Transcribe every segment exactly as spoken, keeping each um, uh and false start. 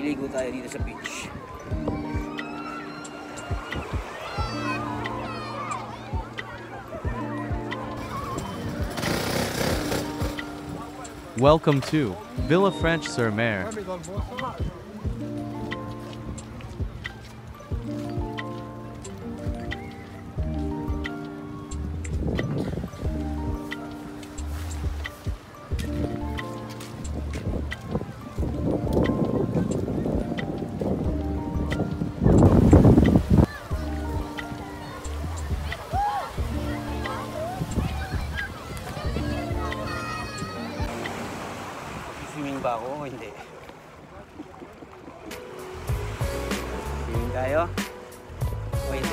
maliligo tayo dito sa beach. Welcome to Villa Franche-sur-Mer. Swimming ba ako o hindi? Swimming tayo? O hindi?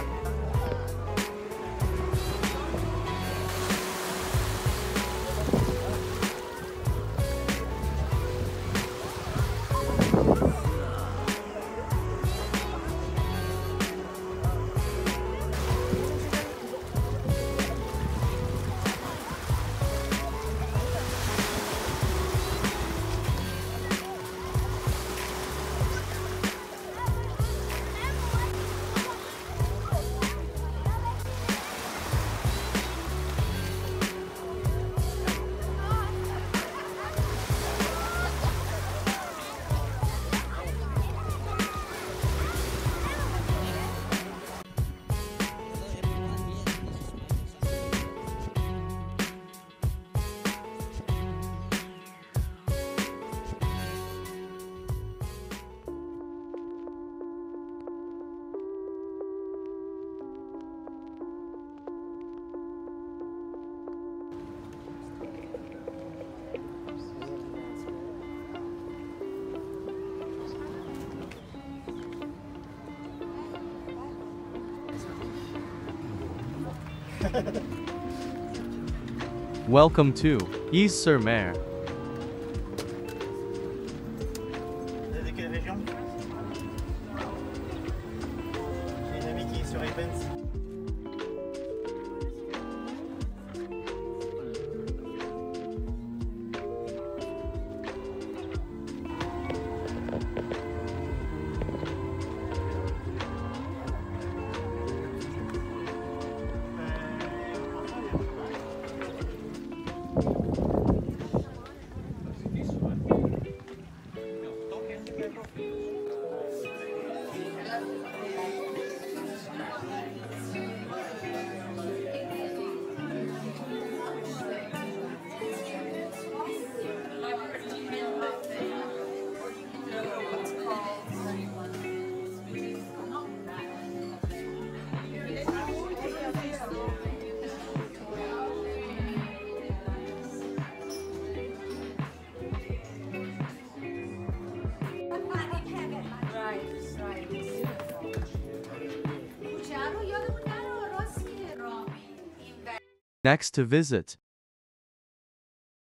Welcome to Yves-sur-Mer. Vous êtes de quelle région? J'ai une amie qui est sur Evans. Next to visit